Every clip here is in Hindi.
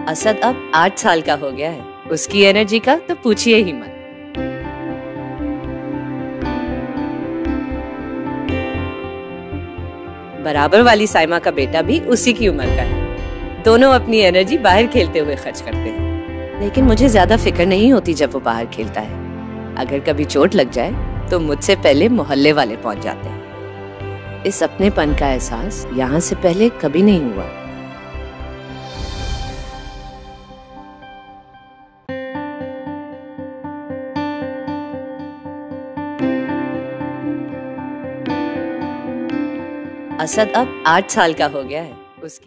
असद अब 8 साल का हो गया है। उसकी एनर्जी का तो पूछिए ही मत। बराबर वाली साइमा का बेटा भी उसी की उम्र का है। दोनों अपनी एनर्जी बाहर खेलते हुए खर्च करते हैं, लेकिन मुझे ज्यादा फिक्र नहीं होती जब वो बाहर खेलता है। अगर कभी चोट लग जाए तो मुझसे पहले मोहल्ले वाले पहुंच जाते हैं। इस अपनेपन का एहसास यहाँ से पहले कभी नहीं हुआ। असद अब 8 साल का हो गया है। उसकी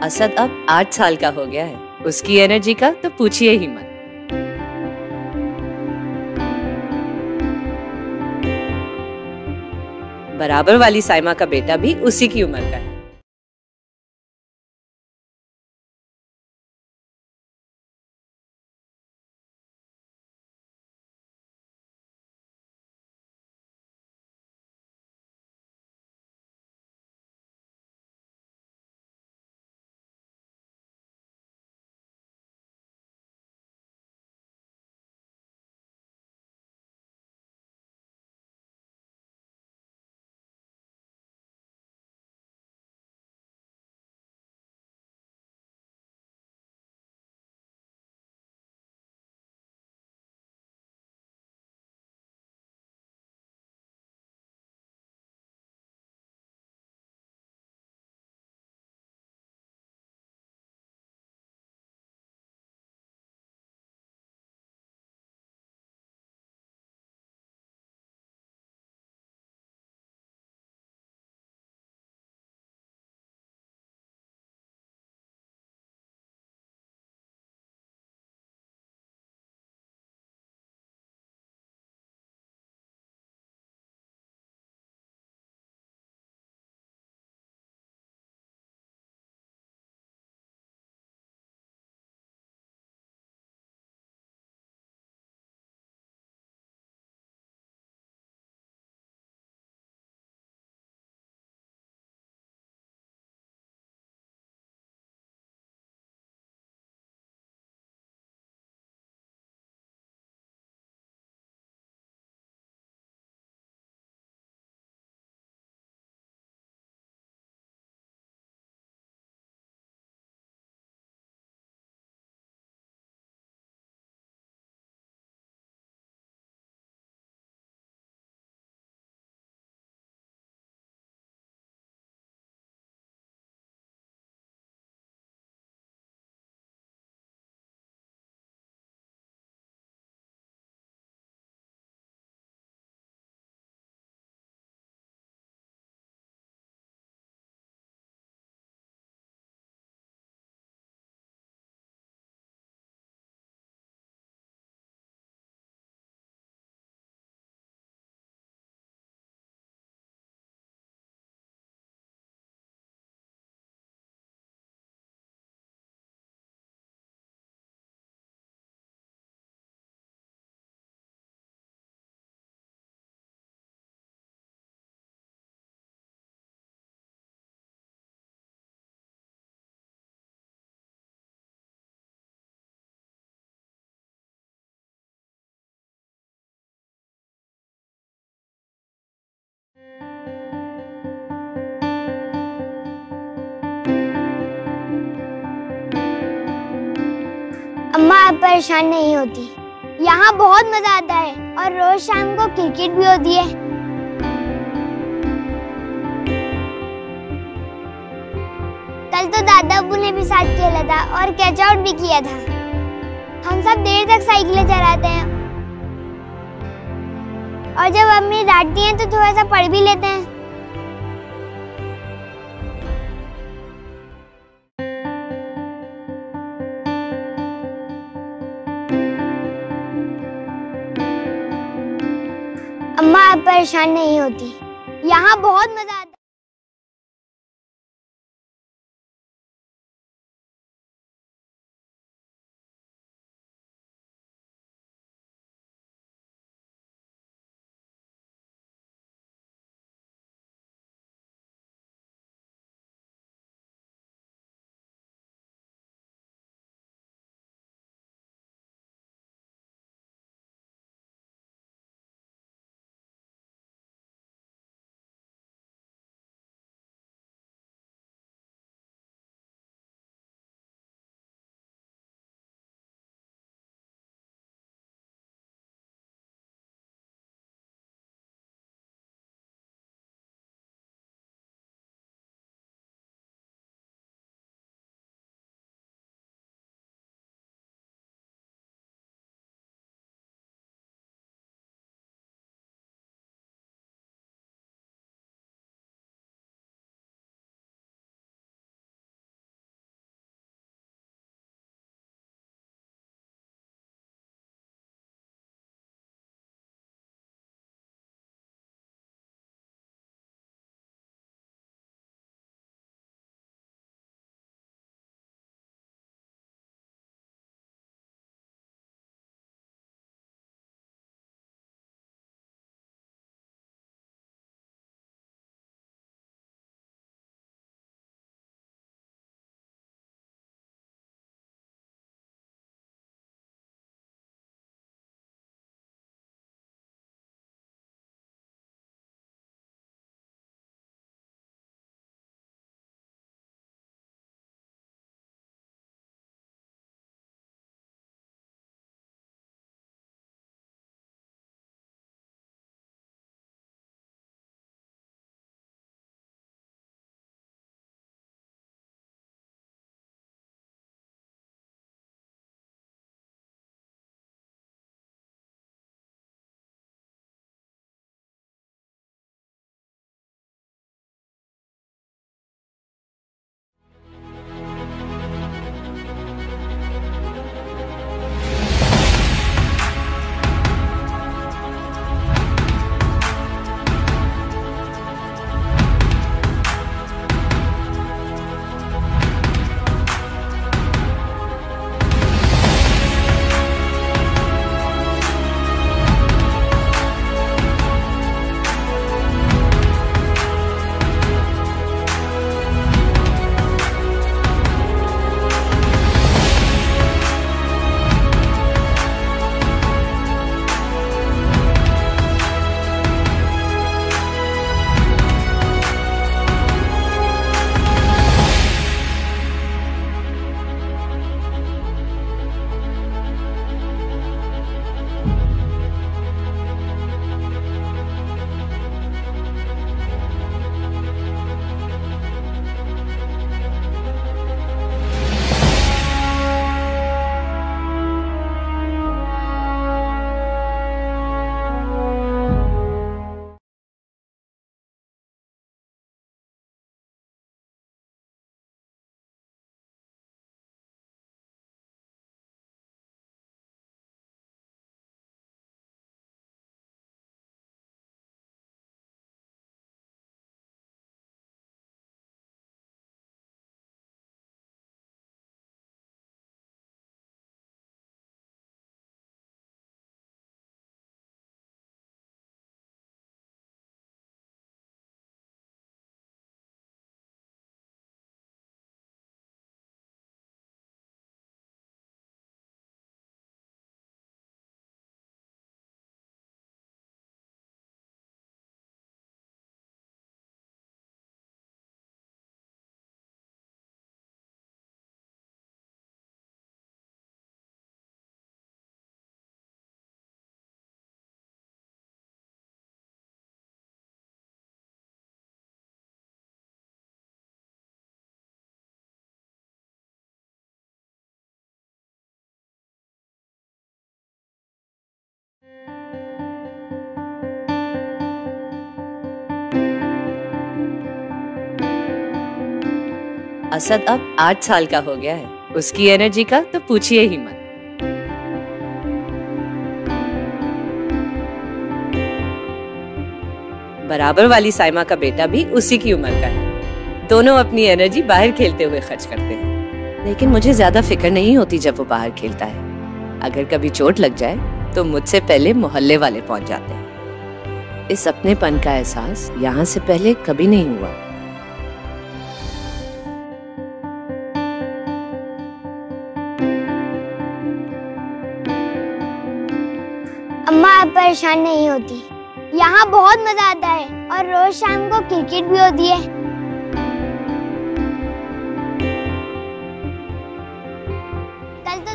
असद अब 8 साल का हो गया है। उसकी एनर्जी का तो पूछिए ही मत। बराबर वाली साइमा का बेटा भी उसी की उम्र का है। अम्मा आप परेशान नहीं होती। यहाँ बहुत मजा आता है और रोज शाम को क्रिकेट भी होती है। कल तो दादा अब्बू ने भी साथ खेला था और कैच आउट भी किया था। हम सब देर तक साइकिलें चलाते हैं और जब अम्मी डांटती हैं तो थोड़ा सा पढ़ भी लेते हैं। अम्मा आप परेशान नहीं होती। यहाँ बहुत मजा आता है। असद अब 8 साल का हो गया है। उसकी एनर्जी का तो पूछिए ही मत। बराबर वाली साइमा का बेटा भी उसी की उम्र का है। दोनों अपनी एनर्जी बाहर खेलते हुए खर्च करते हैं, लेकिन मुझे ज्यादा फिक्र नहीं होती जब वो बाहर खेलता है। अगर कभी चोट लग जाए तो मुझसे पहले मोहल्ले वाले पहुंच जाते हैं। इस अपनेपन का एहसास यहाँ से पहले कभी नहीं हुआ। अम्मा आप परेशान नहीं होती, यहाँ बहुत मजा आता है और रोज शाम को क्रिकेट भी होती है। कल तो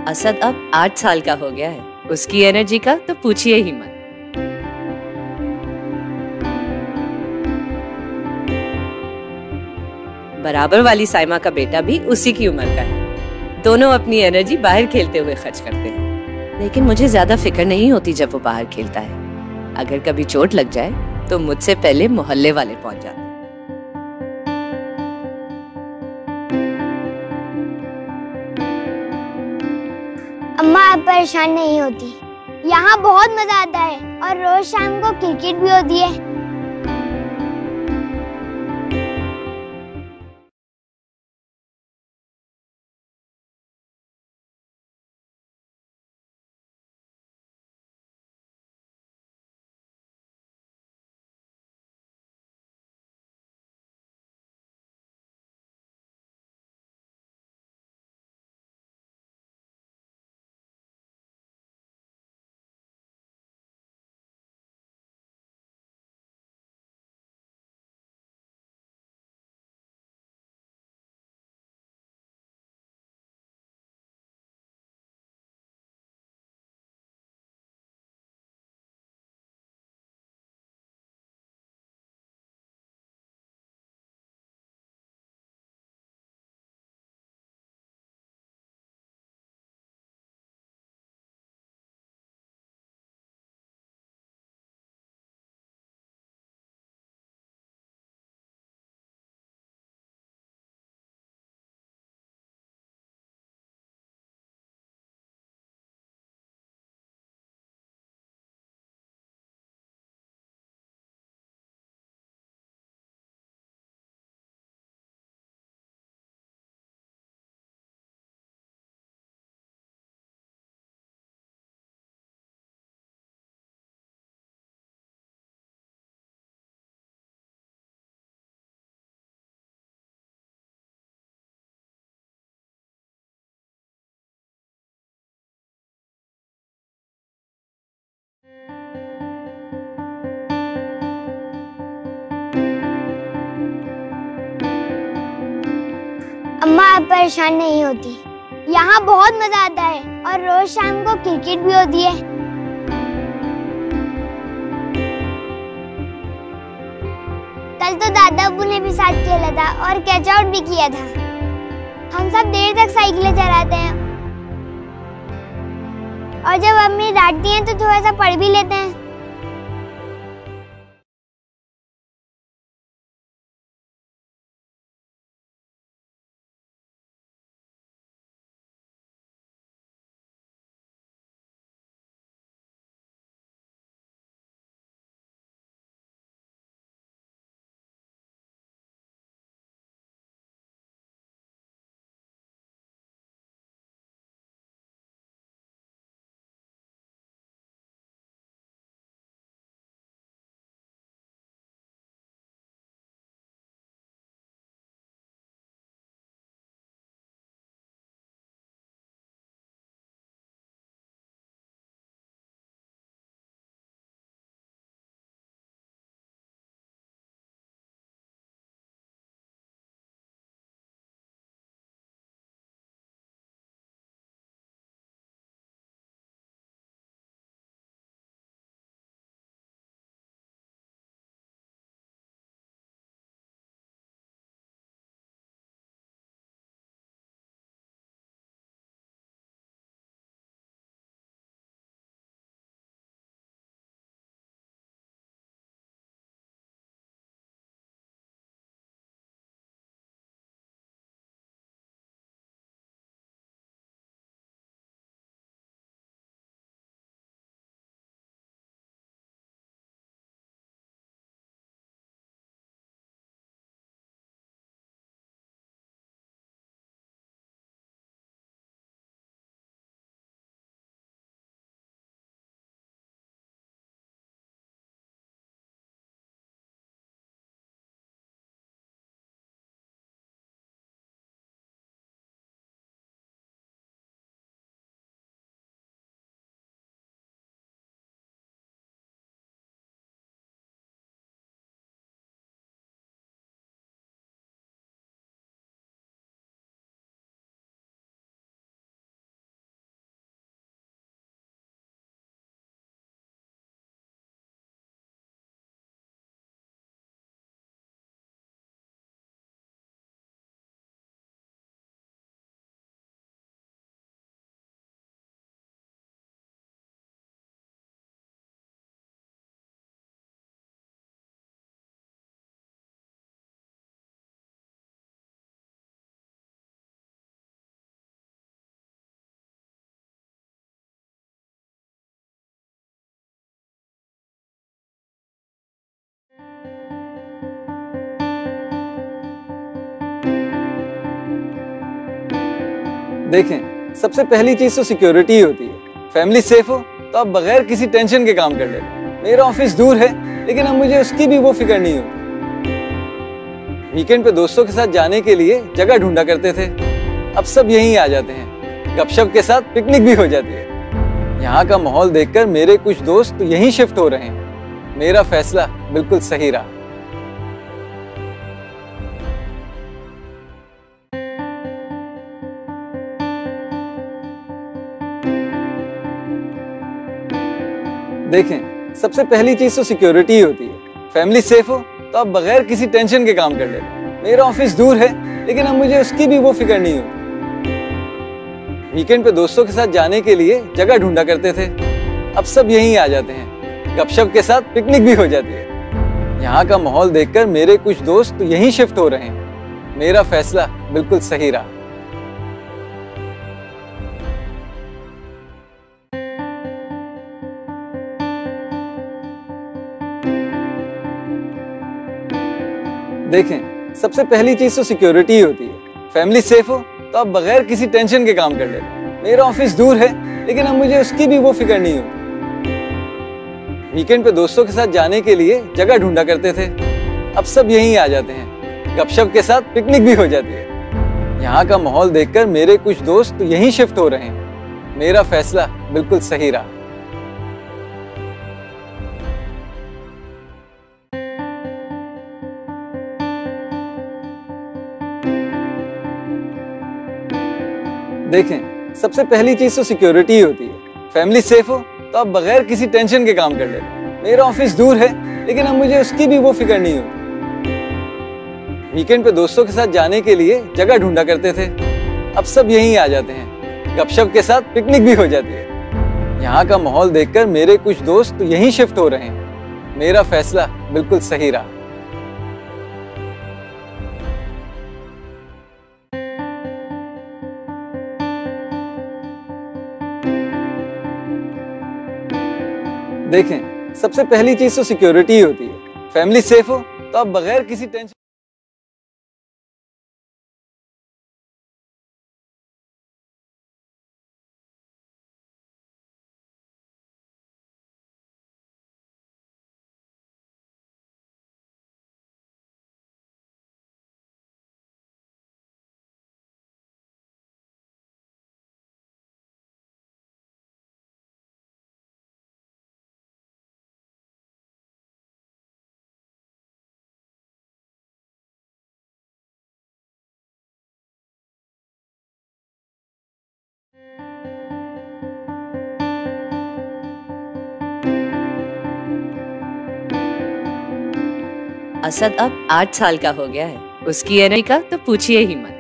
असद अब 8 साल का हो गया है। उसकी एनर्जी का तो पूछिए ही मत। बराबर वाली साइमा का बेटा भी उसी की उम्र का है। दोनों अपनी एनर्जी बाहर खेलते हुए खर्च करते हैं, लेकिन मुझे ज्यादा फिक्र नहीं होती जब वो बाहर खेलता है। अगर कभी चोट लग जाए तो मुझसे पहले मोहल्ले वाले पहुंच जाते हैं। अम्मा आप परेशान नहीं होती। यहाँ बहुत मजा आता है और रोज शाम को क्रिकेट भी होती है। अम्मा आप परेशान नहीं होती। यहाँ बहुत मजा आता है और रोज शाम को क्रिकेट भी होती है। कल तो दादा अब्बू ने भी साथ खेला था और कैच आउट भी किया था। हम सब देर तक साइकिलें चलाते हैं और जब अम्मी डांटती हैं तो थोड़ा सा पढ़ भी लेते हैं। देखें, सबसे पहली चीज तो सिक्योरिटी ही होती है। फैमिली सेफ हो तो आप बगैर किसी टेंशन के काम कर लेते। मेरा ऑफिस दूर है, लेकिन अब मुझे उसकी भी वो फिक्र नहीं होती। वीकेंड पे दोस्तों के साथ जाने के लिए जगह ढूंढा करते थे, अब सब यहीं आ जाते हैं। गपशप के साथ पिकनिक भी हो जाती है। यहाँ का माहौल देखकर मेरे कुछ दोस्त तो यहीं शिफ्ट हो रहे हैं। मेरा फैसला बिल्कुल सही रहा। देखें, सबसे पहली चीज तो सिक्योरिटी ही होती है। फैमिली सेफ हो तो आप बगैर किसी टेंशन के काम कर लेते। मेरा ऑफिस दूर है, लेकिन अब मुझे उसकी भी वो फिक्र नहीं होती। वीकेंड पे दोस्तों के साथ जाने के लिए जगह ढूंढा करते थे, अब सब यहीं आ जाते हैं। गपशप के साथ पिकनिक भी हो जाती है। यहाँ का माहौल देखकर मेरे कुछ दोस्त तो यहीं शिफ्ट हो रहे हैं। मेरा फैसला बिल्कुल सही रहा। देखें, सबसे पहली चीज तो सिक्योरिटी ही होती है। फैमिली सेफ हो तो आप बगैर किसी टेंशन के काम कर लेते। मेरा ऑफिस दूर है, लेकिन अब मुझे उसकी भी वो फिक्र नहीं होती। वीकेंड पे दोस्तों के साथ जाने के लिए जगह ढूंढा करते थे, अब सब यहीं आ जाते हैं। गपशप के साथ पिकनिक भी हो जाती है। यहाँ का माहौल देखकर मेरे कुछ दोस्त तो यहीं शिफ्ट हो रहे हैं। मेरा फैसला बिल्कुल सही रहा। देखें, सबसे पहली चीज तो सिक्योरिटी ही होती है। फैमिली सेफ हो तो आप बगैर किसी टेंशन के काम कर लेते। मेरा ऑफिस दूर है, लेकिन अब मुझे उसकी भी वो फिक्र नहीं होती। वीकेंड पे दोस्तों के साथ जाने के लिए जगह ढूंढा करते थे, अब सब यहीं आ जाते हैं। गपशप के साथ पिकनिक भी हो जाती है। यहाँ का माहौल देखकर मेरे कुछ दोस्त तो यहीं शिफ्ट हो रहे हैं। मेरा फैसला बिल्कुल सही रहा। देखें, सबसे पहली चीज तो सिक्योरिटी ही होती है। फैमिली सेफ हो तो आप बगैर किसी टेंशन असद अब 8 साल का हो गया है। उसकी एनर्जी का तो पूछिए ही मत।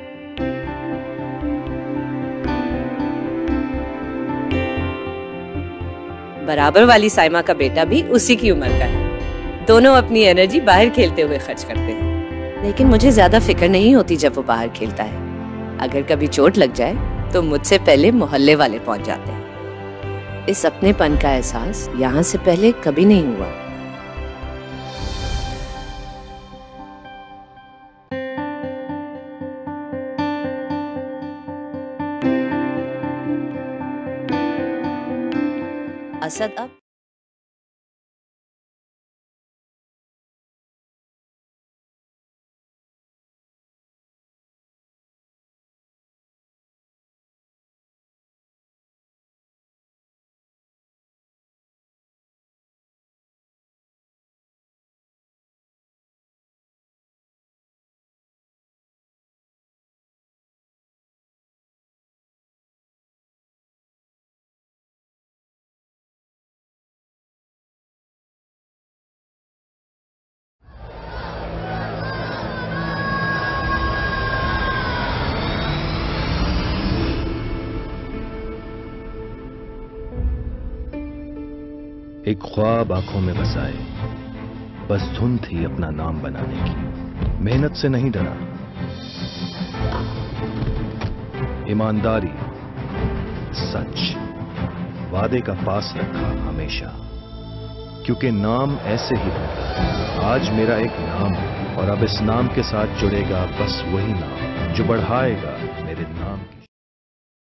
बराबर वाली साइमा का बेटा भी उसी की उम्र का है। दोनों अपनी एनर्जी बाहर खेलते हुए खर्च करते हैं, लेकिन मुझे ज्यादा फिक्र नहीं होती जब वो बाहर खेलता है। अगर कभी चोट लग जाए तो मुझसे पहले मोहल्ले वाले पहुंच जाते हैं। इस अपनेपन का एहसास यहाँ से पहले कभी नहीं हुआ। असद अब एक ख्वाब आंखों में बसाए, बस धुन थी अपना नाम बनाने की। मेहनत से नहीं डरा, ईमानदारी, सच, वादे का पास रखा हमेशा, क्योंकि नाम ऐसे ही होता है। आज मेरा एक नाम है और अब इस नाम के साथ जुड़ेगा बस वही नाम जो बढ़ाएगा मेरे नाम की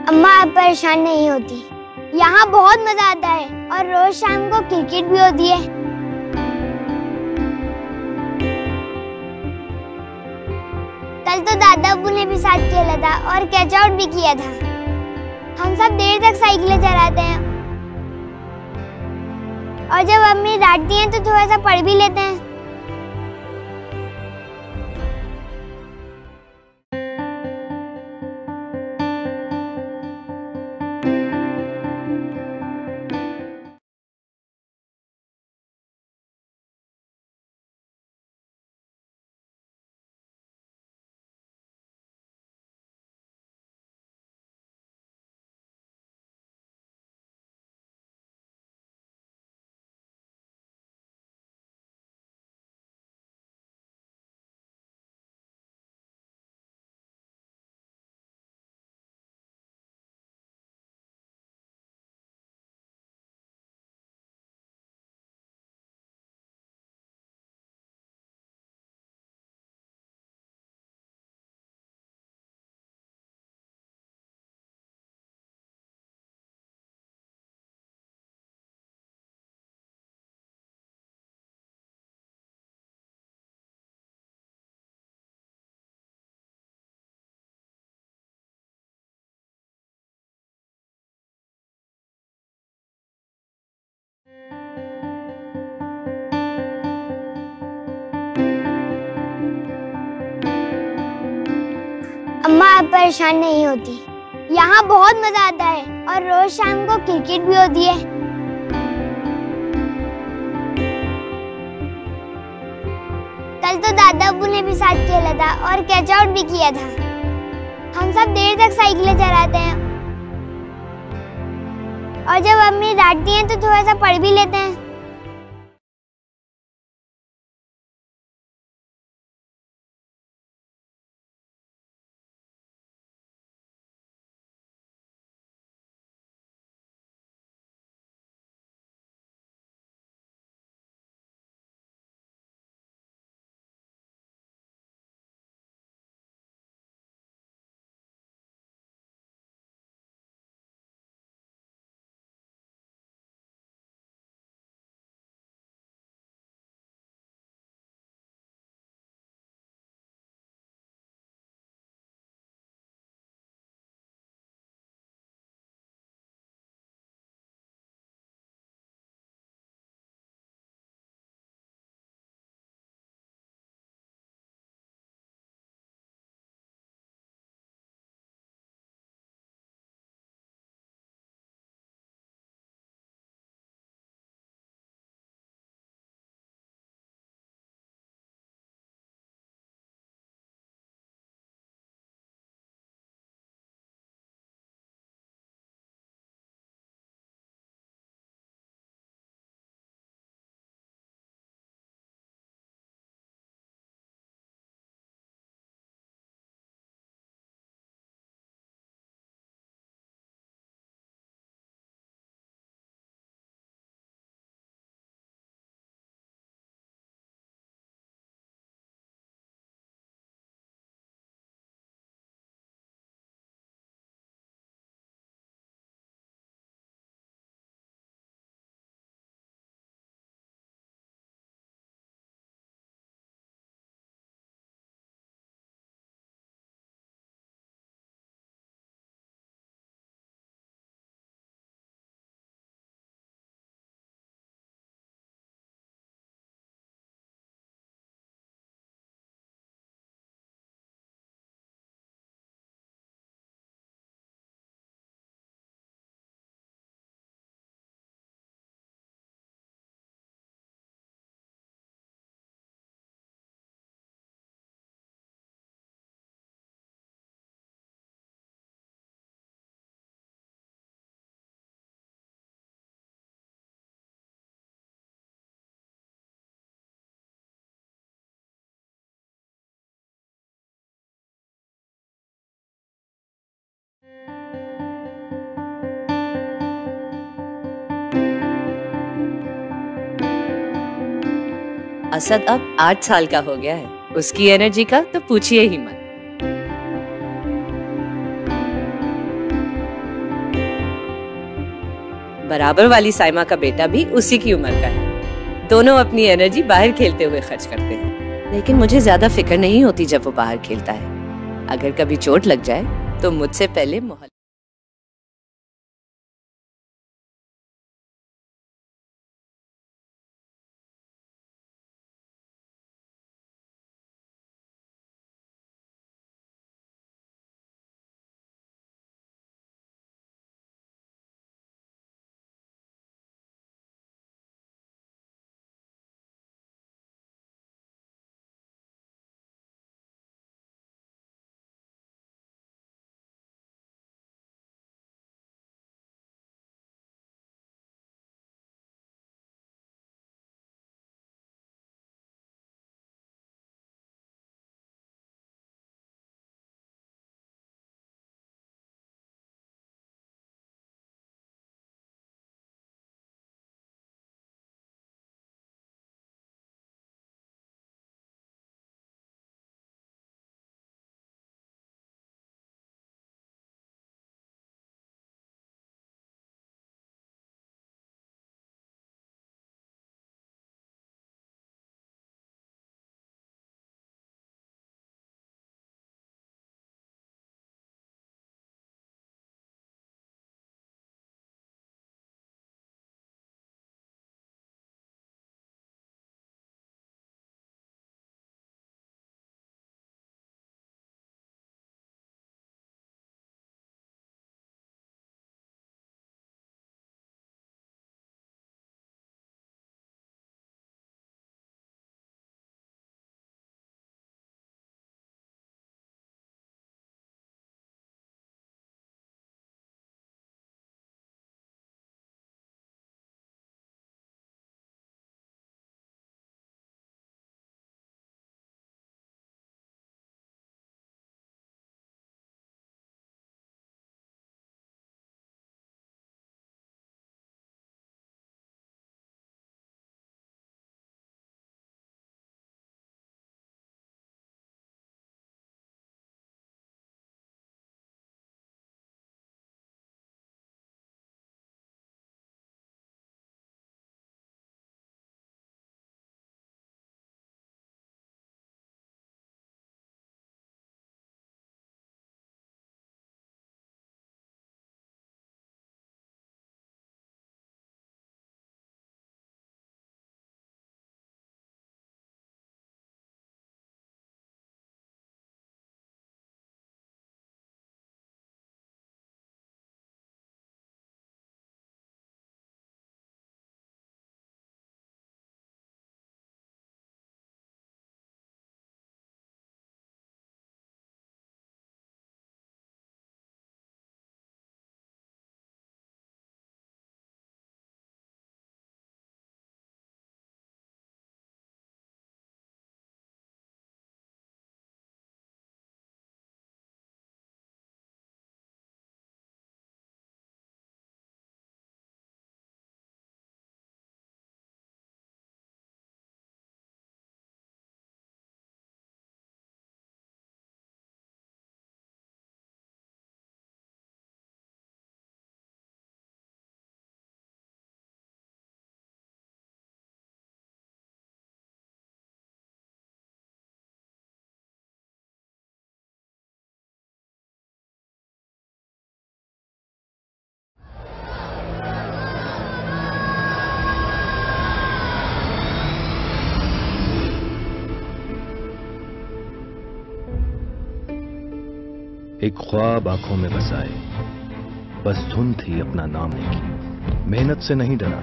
अम्मा अब परेशान नहीं होती। यहाँ बहुत मजा आता है और रोज शाम को क्रिकेट भी होती है। कल तो दादा अब्बू ने भी साथ खेला था और कैच आउट भी किया था। हम सब देर तक साइकिलें चलाते हैं और जब अम्मी डांटती हैं तो थोड़ा सा पढ़ भी लेते हैं। अम्मा अब परेशान नहीं होती। यहाँ बहुत मजा आता है और रोज शाम को क्रिकेट भी होती है। कल तो दादा अब्बू ने भी साथ खेला था और कैच आउट भी किया था। हम सब देर तक साइकिलें चलाते हैं और जब अम्मी डांटती हैं तो थोड़ा सा पढ़ भी लेते हैं। असद अब 8 साल का हो गया है। उसकी एनर्जी का तो पूछिए ही मत। बराबर वाली साइमा का बेटा भी उसी की उम्र का है। दोनों अपनी एनर्जी बाहर खेलते हुए खर्च करते हैं, लेकिन मुझे ज्यादा फिक्र नहीं होती जब वो बाहर खेलता है। अगर कभी चोट लग जाए तो मुझसे पहले मोहल्ले एक ख्वाब आंखों में बसाए, बस धुन थी अपना नाम की। मेहनत से नहीं डरा,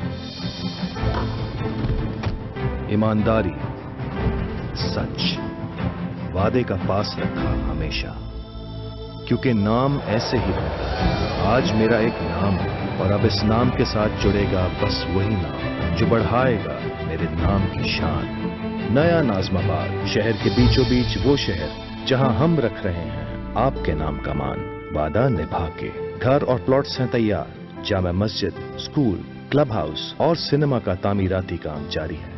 ईमानदारी, सच, वादे का पास रखा हमेशा, क्योंकि नाम ऐसे ही होता है। आज मेरा एक नाम है और अब इस नाम के साथ जुड़ेगा बस वही नाम जो बढ़ाएगा मेरे नाम की शान। नया नाज़माबाद, शहर के बीचों बीच वो शहर जहां हम रख रहे हैं आपके नाम का मान। वादा निभा के। घर और प्लॉट्स हैं तैयार। Jama Masjid, school, club house और सिनेमा का तामीराती काम जारी है।